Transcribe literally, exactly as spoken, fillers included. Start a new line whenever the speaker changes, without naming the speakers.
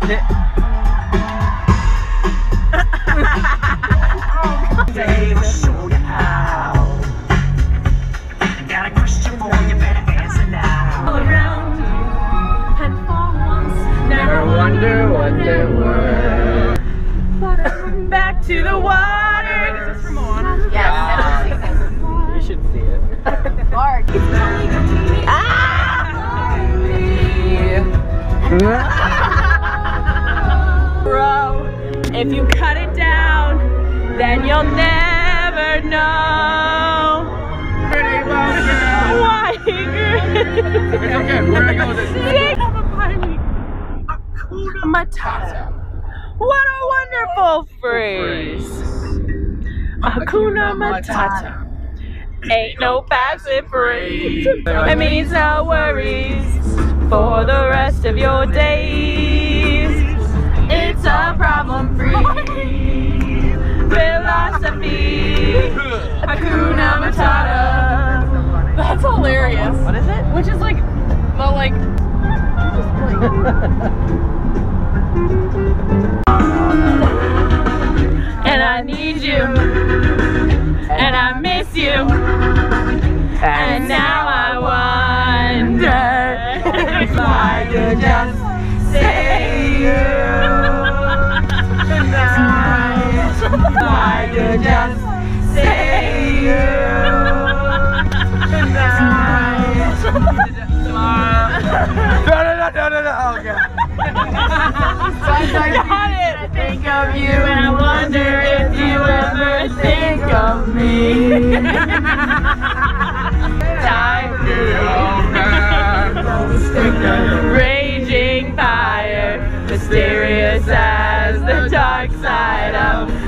They will show you how. Got a question for you, better answer now. All around you, and for once, never wonder what they were. Back to the water. Is this from Moana?
Yes,
You should see it.
Mark.
Ah! Bro, if you cut it down, then you'll never know. Why?
It's okay, we're gonna go with this.
Hakuna Matata. What a wonderful phrase. Hakuna Matata. Ain't no passing phrase. It means no worries for the rest of your days. It's a problem-free philosophy. Hakuna Matata.
That's hilarious.
What is it?
Which is like, the like, just like.
And I need you, and I miss you, and now I wonder if I could just say you tonight. If I could just say you tonight.
No, no, no, no, no, no. Oh, God.
I got it. I think of you and I wonder if you ever think of me. Time to raging fire, mysterious as the dark side of